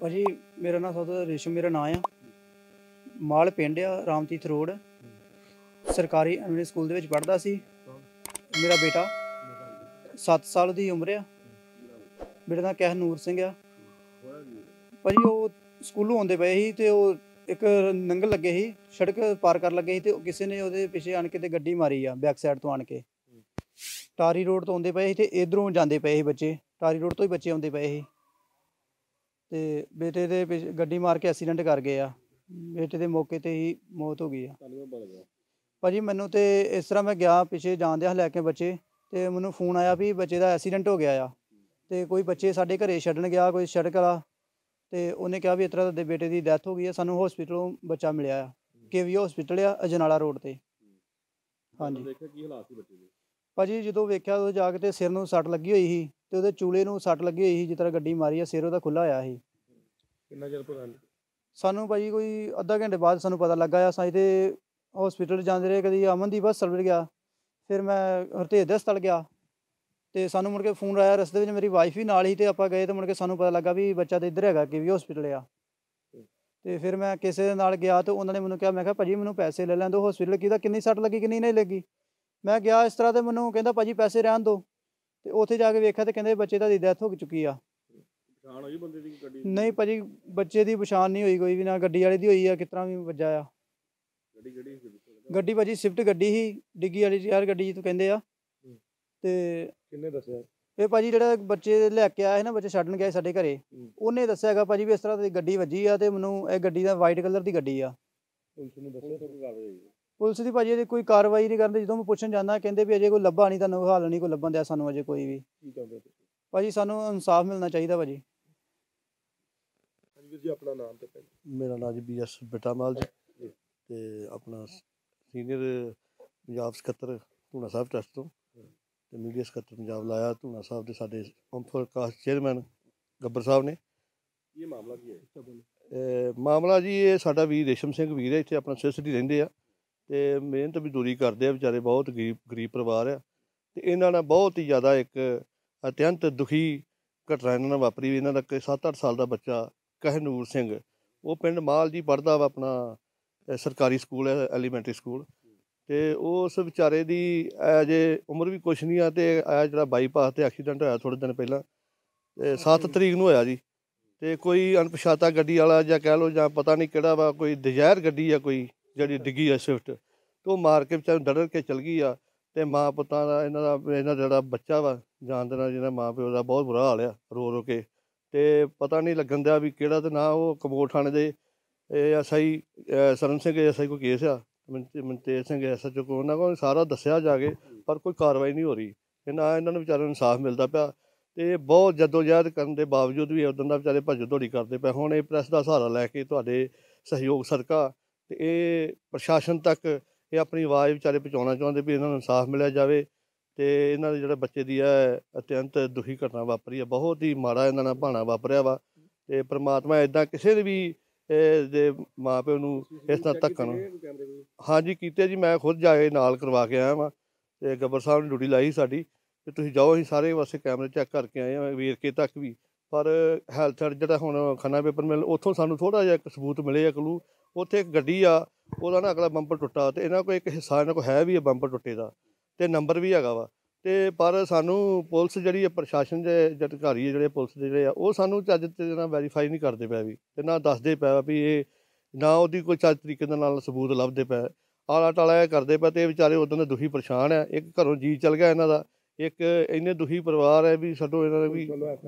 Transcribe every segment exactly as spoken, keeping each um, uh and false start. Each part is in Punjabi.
भाजी मेरा नाम सब रेशम मेरा नाम आ माल पिंड आ रामतीर्थ रोड सरकारी एमए स्कूल दे विच पढ़दा सी। मेरा बेटा सत्त साल दी उम्र आ। बेटे दा कहनूर सिंह आ। भाजी ਉਹ स्कूलों आउंदे पए ਸੀ ਤੇ ਉਹ ਇੱਕ ਨੰਗਲ ਲੱਗੇ ਸੀ ਸੜਕ ਪਾਰ ਕਰ ਲੱਗੇ ਸੀ ਤੇ ਕਿਸੇ ਨੇ ਉਹਦੇ ਪਿੱਛੇ ਆਣ ਕੇ ਤੇ ਗੱਡੀ ਮਾਰੀ ਆ ਬੈਕ ਸਾਈਡ ਤੋਂ ਆਣ ਕੇ। ਟਾਰੀ ਰੋਡ ਤੋਂ ਆਉਂਦੇ ਪਏ ਸੀ ਤੇ ਇਧਰੋਂ ਜਾਂਦੇ ਪਏ ਸੀ ਬੱਚੇ ਟਾਰੀ ਰੋਡ ਤੋਂ ਹੀ ਬੱਚੇ ਆਉਂਦੇ ਪਏ ਸੀ ਤੇ बेटे ਦੇ ਪਿੱਛੇ ਗੱਡੀ ਮਾਰ ਕੇ ਐਕਸੀਡੈਂਟ ਕਰ ਗਏ ਆ। बेटे ਦੇ ਮੌਕੇ ਤੇ ਹੀ ਮੌਤ ਹੋ ਗਈ ਆ। ਭਾਜੀ ਮੈਨੂੰ ਤੇ ਇਸ ਤਰ੍ਹਾਂ ਮੈਂ ਗਿਆ ਪਿੱਛੇ ਜਾਂਦਿਆਂ ਲੈ ਕੇ ਬੱਚੇ ਤੇ ਮੈਨੂੰ ਫੋਨ ਆਇਆ ਵੀ ਬੱਚੇ ਦਾ ਐਕਸੀਡੈਂਟ ਹੋ ਗਿਆ ਆ ਤੇ ਕੋਈ ਬੱਚੇ ਸਾਡੇ ਘਰੇ ਛੱਡਣ ਗਿਆ ਕੋਈ ਸੜਕ ਵਾਲਾ ਤੇ ਉਹਨੇ ਕਿਹਾ ਵੀ ਇਸ ਤਰ੍ਹਾਂ ਦੇ ਬੇਟੇ ਦੀ ਡੈਥ ਹੋ ਗਈ ਆ ਸਾਨੂੰ ਹਸਪੀਟਲੋਂ ਬੱਚਾ ਮਿਲਿਆ ਆ ਕੇਵੀ ਹਸਪੀਟਲ ਆ ਅਜਨਾਲਾ ਰੋਡ ਤੇ। ਹਾਂਜੀ ਕੀ ਹਾਲਾਤ ਸੀ ਬੱਚੇ ਦੇ? ਭਾਜੀ ਜਦੋਂ ਵੇਖਿਆ ਉਹ ਜਾ ਕੇ ਤੇ ਸਿਰ ਨੂੰ ਸੱਟ ਲੱਗੀ ਹੋਈ ਸੀ ਤੇ ਉਹਦੇ ਚੂਲੇ ਨੂੰ ਸੱਟ ਲੱਗੀ ਹੋਈ ਸੀ ਜਿਸ ਤਰ੍ਹਾਂ ਗੱਡੀ ਮਾਰੀ ਆ ਸਿਰ ਉਹਦਾ ਖੁੱਲਾ ਹੋਇਆ ਸੀ। ਕਿੰਨਾ ਚਿਰ ਪਤਾ ਸਾਨੂੰ ਭਾਜੀ ਕੋਈ ਅੱਧਾ ਘੰਟੇ ਬਾਅਦ ਸਾਨੂੰ ਪਤਾ ਲੱਗਾ ਆ। ਸਾਈ ਤੇ ਹਸਪੀਟਲ ਜਾਂਦੇ ਰਹੇ ਕਦੀ ਅਮਨਦੀਪ ਹਸਪਤਾਲ ਗਿਆ ਫਿਰ ਮੈਂ ਹਰਤੇਜ ਦੇ ਹਸਪਤਾਲ ਗਿਆ ਤੇ ਸਾਨੂੰ ਮੁੜ ਕੇ ਫੋਨ ਆਇਆ ਰਸਤੇ ਵਿੱਚ ਮੇਰੀ ਵਾਈਫ ਵੀ ਨਾਲ ਹੀ ਤੇ ਆਪਾਂ ਗਏ ਤੇ ਮੁੜ ਕੇ ਸਾਨੂੰ ਪਤਾ ਲੱਗਾ ਵੀ ਬੱਚਾ ਤਾਂ ਇੱਧਰ ਹੈਗਾ ਕਿ ਵੀ ਹਸਪੀਟਲ ਆ। ਤੇ ਫਿਰ ਮੈਂ ਕਿਸੇ ਦੇ ਨਾਲ ਗਿਆ ਤੇ ਉਹਨਾਂ ਨੇ ਮੈਨੂੰ ਕਿਹਾ ਮੈਂ ਕਿਹਾ ਭਾਜੀ ਮੈਨੂੰ ਪੈਸੇ ਲੈ ਲੈਣ ਦਿਓ ਹਸਪੀਟਲ ਕਿਹਦਾ ਕਿੰਨੀ ਸੱਟ ਲੱਗੀ ਕਿੰਨੀ ਨਹੀਂ ਲੱਗੀ। ਮੈਂ ਗਿਆ ਇਸ ਤਰ੍ਹਾਂ ਤੇ ਮੈਨੂੰ ਕਹਿੰਦਾ ਭਾਜੀ ਪੈਸੇ ਰਹਿਣ ਦਿਓ ਤੇ ਉੱਥੇ ਜਾ ਕੇ ਵੇਖਿਆ ਤੇ ਕਹਿੰਦੇ ਬੱਚੇ ਦੀ ਡੈਥ ਹੋ ਚੁੱਕੀ ਆ। ਪਛਾਣ ਹੋਈ ਬੰਦੇ ਦੀ ਗੱਡੀ? ਨਹੀਂ ਭਾਜੀ ਬੱਚੇ ਦੀ ਪਛਾਣ ਨਹੀਂ ਹੋਈ ਕੋਈ ਵੀ ਨਾ ਗੱਡੀ ਵਾਲੇ ਦੀ ਹੋਈ ਆ ਕਿਸ ਤਰ੍ਹਾਂ ਵੀ ਵੱਜਾ ਆ। ਗੱਡੀ ਕਿਹੜੀ ਸੀ? ਗੱਡੀ ਭਾਜੀ ਸਵਿਫਟ ਗੱਡੀ ਸੀ ਡਿੱਗੀ ਵਾਲੀ ਯਾਰ ਗੱਡੀ ਤੋਂ ਕਹਿੰਦੇ ਆ। ਤੇ ਕਿੰਨੇ ਦੱਸਿਆ? ਇਹ ਭਾਜੀ ਜਿਹੜਾ ਬੱਚੇ ਲੈ ਕੇ ਆਇਆ ਸੀ ਨਾ ਬੱਚੇ ਛੱਡਣ ਗਏ ਸਾਡੇ ਘਰੇ ਉਹਨੇ ਦੱਸਿਆ ਹੈਗਾ ਭਾਜੀ ਵੀ ਇਸ ਤਰ੍ਹਾਂ ਦੀ ਗੱਡੀ ਵੱਜੀ ਆ ਤੇ ਮੈਨੂੰ ਇਹ ਗੱਡੀ ਦਾ ਵਾਈਟ ਕਲਰ ਦੀ ਗੱਡੀ ਆ। ਪੁਲਿਸ ਨੂੰ ਦੱਸਿਆ? ਪੁਲਿਸ ਦੀ ਭਾਜੀ ਕੋਈ ਕਾਰਵਾਈ ਨਹੀਂ ਕਰਦੇ ਜਦੋਂ ਮੈਂ ਪੁੱਛਣ ਜਾਂਦਾ ਕਹਿੰਦੇ ਵੀ ਅਜੇ ਕੋਈ ਲੱਭਾ ਨਹੀਂ ਤੁਹਾਨੂੰ ਹਾਲ ਨਹੀਂ ਕੋਈ ਲੱਭਣ ਦਿਆ ਸਾਨੂੰ ਅਜੇ ਕੋਈ ਵੀ। ਕੀ ਚਾਹੁੰਦੇ ਭਾਜੀ ਸਾਨੂੰ ਇਨਸਾਫ ਮਿਲਣਾ ਚਾਹੀਦਾ ਭਾਜੀ। ਹਾਂਜੀ ਵੀਰ ਜੀ ਆਪਣਾ ਨਾਮ ਤੇ ਪਿੰਡ? ਮੇਰਾ ਨਾਮ ਜੀ ਬੀ ਐਸ ਬਿਟਾਮਾਲ ਜੀ ਤੇ ਆਪਣਾ ਸੀਨੀਅਰ ਪੰਜਾਬ ਸਕੱਤਰ ਧੂਣਾ ਸਾਹਿਬ ਟਰੱਸਟ ਤੋਂ ਤੇ ਮੀਡੀਆ ਸਕੱਤਰ ਪੰਜਾਬ ਲਾਇਆ ਧੂਣਾ ਸਾਹਿਬ ਦੇ ਸਾਡੇ ਓਮਫਰ ਕਾਸਟ ਚੇਅਰਮੈਨ ਗੱਬਰ ਸਾਹਿਬ ਨੇ। ਇਹ ਮਾਮਲਾ ਕੀ ਹੈ? ਮਾਮਲਾ ਜੀ ਇਹ ਸਾਡਾ ਵੀਰ ਰੇਸ਼ਮ ਸਿੰਘ ਵੀਰ ਹੈ ਇੱਥੇ ਆਪਣਾ ਸਿਟੀ ਰਹਿੰਦੇ ਆ ਤੇ ਮਿਹਨਤ ਮਜ਼ਦੂਰੀ ਕਰਦੇ ਆ ਵਿਚਾਰੇ ਬਹੁਤ ਗਰੀਬ ਗਰੀਬ ਪਰਿਵਾਰ ਆ ਤੇ ਇਹਨਾਂ ਨਾਲ ਬਹੁਤ ਹੀ ਜ਼ਿਆਦਾ ਇੱਕ ਅਤਿਅੰਤ ਦੁਖੀ ਘਟਨਾ ਇਹਨਾਂ ਨਾਲ ਵਾਪਰੀ। ਇਹਨਾਂ ਦਾ ਸੱਤ ਅੱਠ ਸਾਲ ਦਾ ਬੱਚਾ ਕਹਿਨੂਰ ਸਿੰਘ ਉਹ ਪਿੰਡ ਮਾਲ ਜੀ ਪੜ੍ਹਦਾ ਵਾ ਆਪਣਾ ਸਰਕਾਰੀ ਸਕੂਲ ਹੈ ਐਲੀਮੈਂਟਰੀ ਸਕੂਲ ਤੇ ਉਸ ਵਿਚਾਰੇ ਦੀ ਅਜੇ ਉਮਰ ਵੀ ਕੁਛ ਨਹੀਂ ਆ ਤੇ ਇਹ ਜਿਹੜਾ ਬਾਈਪਾਸ ਤੇ ਐਕਸੀਡੈਂਟ ਹੋਇਆ ਥੋੜ੍ਹੇ ਦਿਨ ਪਹਿਲਾਂ ਤੇ ਸੱਤ ਤਰੀਕ ਨੂੰ ਹੋਇਆ ਜੀ ਤੇ ਕੋਈ ਅਣਪਛਾਤਾ ਗੱਡੀ ਵਾਲਾ ਜਾਂ ਕਹਿ ਲਓ ਜਾਂ ਪਤਾ ਨਹੀਂ ਕਿਹੜਾ ਵਾ ਕੋਈ ਡਿਜ਼ਾਇਰ ਗੱਡੀ ਆ ਕੋਈ ਜਿਹੜੀ ਡਿੱਗੀ ਆ ਸਵਿਫਟ ਤੇ ਉਹ ਮਾਰ ਕੇ ਵਿਚਾਰੇ ਡਰ ਕੇ ਚਲ ਗਈ ਆ ਤੇ ਮਾਂ ਪੁੱਤਾਂ ਦਾ ਇਹਨਾਂ ਦਾ ਇਹਨਾਂ ਦਾ ਜਿਹੜਾ ਬੱਚਾ ਵਾ ਜਾਣਦੇ ਨਾਲ ਜਿਹਦਾ ਮਾਂ ਪਿਓ ਦਾ ਬਹੁਤ ਬੁਰਾ ਹਾਲ ਆ ਰੋ ਰੋ ਕੇ ਤੇ ਪਤਾ ਨਹੀਂ ਲੱਗਣ ਦਿਆ ਵੀ ਕਿਹੜਾ ਤੇ ਨਾ ਉਹ ਕਮੋਟ ਥਾਣੇ ਦੇ S I Saran Singh S I ਕੋਈ ਕੇਸ ਆ Mantej Singh S H O ਕੋ ਉਹਨਾਂ ਕੋਲ ਸਾਰਾ ਦੱਸਿਆ ਜਾ ਕੇ ਪਰ ਕੋਈ ਕਾਰਵਾਈ ਨਹੀਂ ਹੋ ਰਹੀ ਤੇ ਨਾ ਇਹਨਾਂ ਨੂੰ ਵਿਚਾਰਿਆਂ ਨੂੰ ਇਨਸਾਫ ਮਿਲਦਾ ਪਿਆ ਤੇ ਬਹੁਤ ਜਦੋਜਹਿਦ ਕਰਨ ਦੇ ਬਾਵਜੂਦ ਵੀ ਉੱਦਾਂ ਦਾ ਵਿਚਾਰੇ ਭੱਜ ਦੌੜੀ ਕਰਦੇ ਪਏ। ਹੁਣ ਇਹ ਪ੍ਰੈਸ ਦਾ ਸਹਾਰਾ ਲੈ ਕੇ ਤੁਹਾਡੇ ਸਹਿਯੋਗ ਸਦਕਾ ਤੇ ਇਹ ਪ੍ਰਸ਼ਾਸਨ ਤੱਕ ਇਹ ਆਪਣੀ ਆਵਾਜ਼ ਵਿਚਾਰੇ ਪਹੁੰਚਾਉਣਾ ਚਾਹੁੰਦੇ ਵੀ ਇਹਨਾਂ ਨੂੰ ਇਨਸਾਫ ਮਿਲਿਆ ਜਾਵੇ ਤੇ ਇਹਨਾਂ ਦੇ ਜਿਹੜੇ ਬੱਚੇ ਦੀ ਹੈ ਅਤਿਅੰਤ ਦੁਖੀ ਘਟਨਾ ਵਾਪਰੀ ਹੈ ਬਹੁਤ ਹੀ ਮਾੜਾ ਇਹਨਾਂ ਨਾਲ ਭਾਣਾ ਵਾਪਰਿਆ ਵਾ ਤੇ ਪ੍ਰਮਾਤਮਾ ਇੱਦਾਂ ਕਿਸੇ ਦੇ ਵੀ ਦੇ ਮਾਂ ਪਿਓ ਨੂੰ ਇਸ ਤਰ੍ਹਾਂ ਧੱਕਣ। ਹਾਂਜੀ ਕੀਤੇ ਜੀ ਮੈਂ ਖੁਦ ਜਾ ਕੇ ਨਾਲ ਕਰਵਾ ਕੇ ਆਇਆ ਵਾਂ ਤੇ ਗੱਬਰ ਸਾਹਿਬ ਨੇ ਡਿਊਟੀ ਲਾਈ ਸਾਡੀ ਤੇ ਤੁਸੀਂ ਜਾਓ ਅਸੀਂ ਸਾਰੇ ਪਾਸੇ ਕੈਮਰੇ ਚੈੱਕ ਕਰਕੇ ਆਏ ਹਾਂ ਵੇਰਕੇ ਤੱਕ ਵੀ ਪਰ ਹੈਲਥ ਜਿਹੜਾ ਹੁਣ ਖੰਨਾ ਪੇਪਰ ਮਿਲ ਉੱਥੋਂ ਸਾਨੂੰ ਥੋੜ੍ਹਾ ਜਿਹਾ ਇੱਕ ਸਬੂਤ ਮਿਲੇ ਆ ਕਲੂ ਉੱਥੇ ਇੱਕ ਗੱਡੀ ਆ ਉਹਦਾ ਨਾ ਅਗਲਾ ਬੰਪਰ ਟੁੱਟਾ ਤੇ ਇਹਨਾਂ ਕੋਲ ਇੱਕ ਹਿੱਸਾ ਇਹਨਾਂ ਕੋਲ ਹੈ ਵੀ ਆ ਬੰਪਰ ਟੁੱਟੇ ਦਾ ਤੇ ਨੰਬਰ ਵੀ ਹੈਗਾ ਵਾ ਤੇ ਪਰ ਸਾਨੂੰ ਪੁਲਿਸ ਜਿਹੜੀ ਹੈ ਪ੍ਰਸ਼ਾਸਨ ਦੇ ਅਧਿਕਾਰੀ ਜਿਹੜੇ ਪੁਲਿਸ ਦੇ ਜਿਹੜੇ ਆ ਉਹ ਸਾਨੂੰ ਚੱਜ ਤੇ ਨਾ ਵੈਰੀਫਾਈ ਨਹੀਂ ਕਰਦੇ ਪਏ ਵੀ ਤੇ ਨਾ ਦੱਸਦੇ ਪਏ ਵੀ ਇਹ ਨਾ ਉਹਦੀ ਕੋਈ ਚੱਜ ਤਰੀਕੇ ਦੇ ਨਾਲ ਸਬੂਤ ਲੱਭਦੇ ਪਏ ਆਲਾ ਟਾਲਾ ਇਹ ਕਰਦੇ ਪਏ ਤੇ ਇਹ ਵਿਚਾਰੇ ਉੱਦਾਂ ਦੇ ਦੁਖੀ ਪਰੇਸ਼ਾਨ ਆ। ਇੱਕ ਘਰੋਂ ਜੀ ਚੱਲ ਗਿਆ ਇਹਨਾਂ ਦਾ ਇੱਕ ਇੰਨੇ ਦੁਖੀ ਪਰਿਵਾਰ ਹੈ ਵੀ ਛੱਡੋ ਇਹਨਾਂ ਦਾ ਵੀ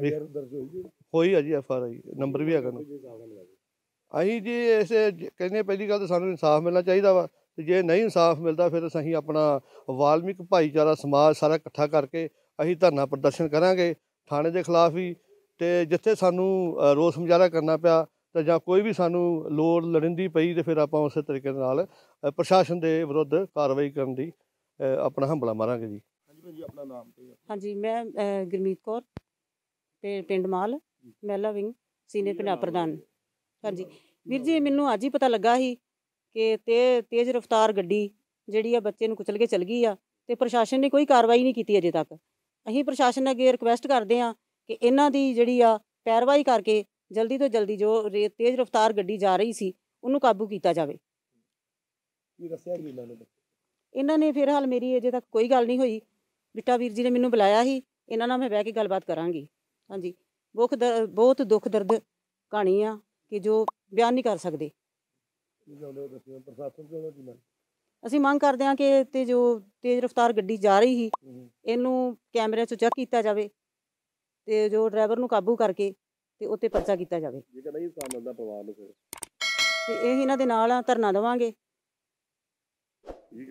ਹੋਈ ਆ ਜੀ ਐਫ ਆਰ ਆਈ ਨੰਬਰ ਵੀ ਹੈਗਾ ਨਾ। ਅਸੀਂ ਜੀ ਇਸ ਕਹਿੰਦੇ ਪਹਿਲੀ ਗੱਲ ਤਾਂ ਸਾਨੂੰ ਇਨਸਾਫ ਮਿਲਣਾ ਚਾਹੀਦਾ ਵਾ ਤੇ ਜੇ ਨਹੀਂ ਇਨਸਾਫ ਮਿਲਦਾ ਫਿਰ ਅਸੀਂ ਆਪਣਾ ਵਾਲਮੀਕ ਭਾਈਚਾਰਾ ਸਮਾਜ ਸਾਰਾ ਇਕੱਠਾ ਕਰਕੇ ਅਸੀਂ ਧਰਨਾ ਪ੍ਰਦਰਸ਼ਨ ਕਰਾਂਗੇ ਥਾਣੇ ਦੇ ਖਿਲਾਫ ਵੀ ਤੇ ਜਿੱਥੇ ਸਾਨੂੰ ਰੋਸ ਮੁਜ਼ਾਹਰਾ ਕਰਨਾ ਪਿਆ ਤਾਂ ਜਾਂ ਕੋਈ ਵੀ ਸਾਨੂੰ ਲੋੜ ਲੜਿੰਦੀ ਪਈ ਤੇ ਫਿਰ ਆਪਾਂ ਉਸੇ ਤਰੀਕੇ ਨਾਲ ਪ੍ਰਸ਼ਾਸਨ ਦੇ ਵਿਰੁੱਧ ਕਾਰਵਾਈ ਕਰਨ ਦੀ ਆਪਣਾ ਹੰਬਲਾ ਮਾਰਾਂਗੇ ਜੀ। ਹਾਂਜੀ ਆਪਣਾ ਨਾਮ ਤੇ? ਹਾਂਜੀ ਮੈਂ ਗੁਰਮੀਤ ਕੌਰ ਤੇ ਪਿੰਡ ਮਾਲ ਮਹਿਲਾ ਵਿੰਗ ਸੀਨੀਅਰ ਪੰਜਾਬ ਪ੍ਰਧਾਨ। ਹਾਂਜੀ ਵੀਰ ਜੀ ਮੈਨੂੰ ਅੱਜ ਹੀ ਪਤਾ ਲੱਗਾ ਸੀ ਕਿ ਤੇ ਤੇਜ਼ ਰਫ਼ਤਾਰ ਗੱਡੀ ਜਿਹੜੀ ਆ ਬੱਚੇ ਨੂੰ ਕੁਚਲ ਕੇ ਚਲ ਗਈ ਆ ਤੇ ਪ੍ਰਸ਼ਾਸਨ ਨੇ ਕੋਈ ਕਾਰਵਾਈ ਨਹੀਂ ਕੀਤੀ ਅਜੇ ਤੱਕ। ਅਸੀਂ ਪ੍ਰਸ਼ਾਸਨ ਅੱਗੇ ਰਿਕੁਐਸਟ ਕਰਦੇ ਹਾਂ ਕਿ ਇਹਨਾਂ ਦੀ ਜਿਹੜੀ ਆ ਪੈਰਵਾਈ ਕਰਕੇ ਜਲਦੀ ਤੋਂ ਜਲਦੀ ਜੋ ਰੇ- ਤੇਜ਼ ਰਫ਼ਤਾਰ ਗੱਡੀ ਜਾ ਰਹੀ ਸੀ ਉਹਨੂੰ ਕਾਬੂ ਕੀਤਾ ਜਾਵੇ। ਕੀ ਦੱਸਿਆ ਕੀ ਇਹਨਾਂ ਨੇ? ਇਹਨਾਂ ਨੇ ਫਿਰ ਹਾਲ ਮੇਰੀ ਅਜੇ ਤੱਕ ਕੋਈ ਗੱਲ ਨਹੀਂ ਹੋਈ। ਬਿੱਟਾ ਵੀਰ ਜੀ ਨੇ ਮੈਨੂੰ ਬੁਲਾਇਆ ਸੀ, ਇਹਨਾਂ ਨਾਲ ਮੈਂ ਬਹਿ ਕੇ ਗੱਲਬਾਤ ਕਰਾਂਗੀ। ਹਾਂਜੀ, ਬਹੁਤ ਦਰ ਬਹੁਤ ਦੁੱਖ ਦਰਦ ਕਹਾਣੀ ਆ ਕਿ ਜੋ ਬਿਆਨ ਨਹੀਂ ਕਰ ਸਕਦੇ। ਕੀ ਚਾਹੁੰਦੇ ਹੋ ਦੱਸਿਓ, ਪ੍ਰਸ਼ਾਸਨ ਤੋਂ ਉਹਨਾਂ ਦੀ ਮੰਗ? ਅਸੀਂ ਮੰਗ ਕਰਦੇ ਹਾਂ ਕਿ ਤੇ ਜੋ ਤੇਜ਼ ਰਫ਼ਤਾਰ ਗੱਡੀ ਜਾ ਰਹੀ ਸੀ ਇਹਨੂੰ ਕੈਮਰੇ 'ਚੋਂ ਚੈੱਕ ਕੀਤਾ ਜਾਵੇ ਤੇ ਜੋ ਡਰਾਈਵਰ ਨੂੰ ਕਾਬੂ ਕਰਕੇ ਤੇ ਉੱਤੇ ਪਰਚਾ ਕੀਤਾ ਜਾਵੇ। ਜੇਕਰ ਨਹੀਂ ਇਨਸਾਨ ਮਿਲਦਾ ਪਰਿਵਾਰ ਨੂੰ ਫਿਰ ਤੇ ਇਹ ਇਹਨਾਂ ਦੇ ਨਾਲ ਆ, ਧਰਨਾ ਦੇਵਾਂਗੇ।